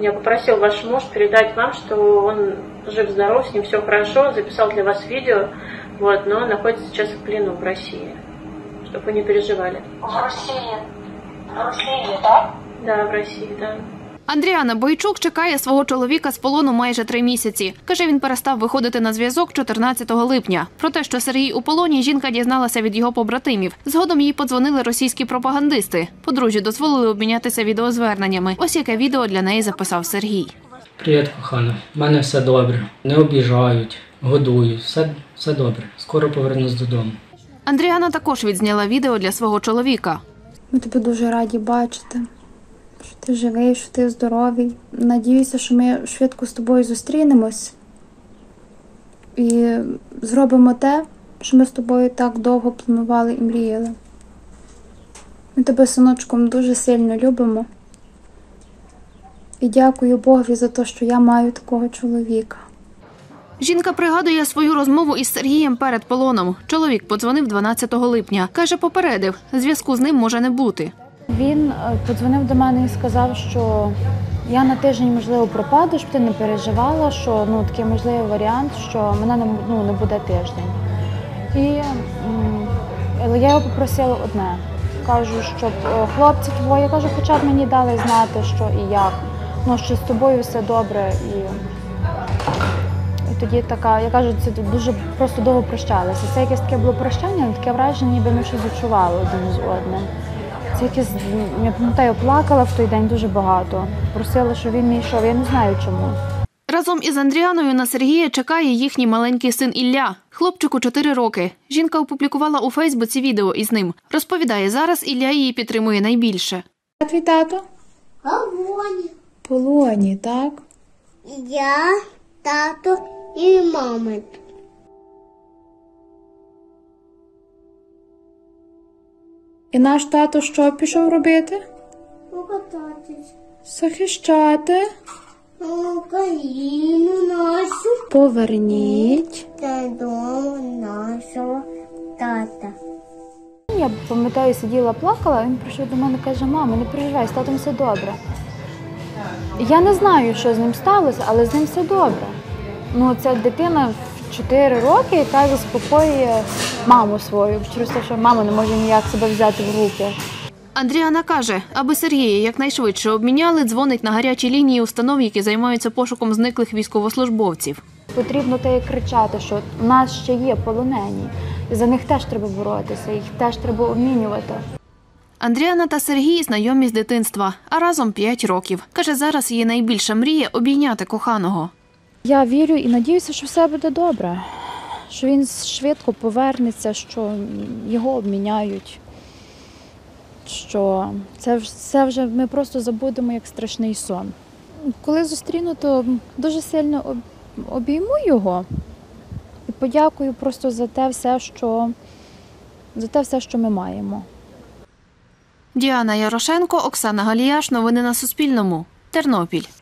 Меня попросил ваш муж передать вам, что он жив-здоров, с ним все хорошо, записал для вас видео, вот, но находится сейчас в плену в России, чтобы вы не переживали. В России? В России, так? Да, в России, да. Андріана Бойчук чекає свого чоловіка з полону майже 3 місяці. Каже, він перестав виходити на зв'язок 14 липня. Про те, що Сергій у полоні, жінка дізналася від його побратимів. Згодом їй подзвонили російські пропагандисти. Подружжю дозволили обмінятися відеозверненнями. Ось яке відео для неї записав Сергій. Привіт, кохана. У мене все добре. Не обіжають, годують. Все добре. Скоро повернусь додому. Андріана також відзняла відео для свого чоловіка. Ми тебе дуже раді бачити, що ти живий, що ти здоровий. Надіюся, що ми швидко з тобою зустрінемось і зробимо те, що ми з тобою так довго планували і мріяли. Ми тебе, синочком, дуже сильно любимо. І дякую Богові за те, що я маю такого чоловіка. Жінка пригадує свою розмову із Сергієм перед полоном. Чоловік подзвонив 12 липня. Каже, попередив, зв'язку з ним може не бути. Він подзвонив до мене і сказав, що я на тиждень, можливо, пропаду, щоб ти не переживала, що такий можливий варіант, що мене не буде тиждень. Але я його попросила одне. Кажу, щоб хлопці твої, кажу, хоча б мені дали знати, що і як. Що з тобою все добре. І тоді така, я кажу, це дуже просто довго прощалися. Це якесь таке було прощання, таке враження, ніби ми щось відчували один з одним. Це якесь, я пам'ятаю, плакала в той день дуже багато. Просила, щоб він не йшов, я не знаю чому. Разом із Андріаною на Сергія чекає їхній маленький син Ілля. Хлопчику 4 роки. Жінка опублікувала у Фейсбуці відео із ним. Розповідає, зараз Ілля її підтримує найбільше. А твій тато? Полоні. Полоні, так? Я, тато і мама. І наш тато що пішов робити? Покататись. Захищати. Україну нашу. Поверніть. Додому нашого тата. Я пам'ятаю, сиділа, плакала, він прийшов до мене і каже, мама, не переживай, з татом все добре. Я не знаю, що з ним сталося, але з ним все добре. Це дитина в 4 роки, яка заспокоює маму свою, через те, що мама не може ніяк себе взяти в руки. Андріана каже, аби Сергія якнайшвидше обміняли, дзвонить на гарячі лінії установ, які займаються пошуком зниклих військовослужбовців. Потрібно кричати, що в нас ще є полонені, і за них теж треба боротися, їх теж треба обмінювати. Андріана та Сергій знайомі з дитинства, а разом 5 років. Каже, зараз її найбільша мрія – обійняти коханого. Я вірю і надіюся, що все буде добре, що він швидко повернеться, що його обміняють, що це вже ми просто забудемо як страшний сон. Коли зустріну, то дуже сильно обійму його і подякую просто за те все, що ми маємо. Діана Ярошенко, Оксана Галіяш. Новини на Суспільному. Тернопіль.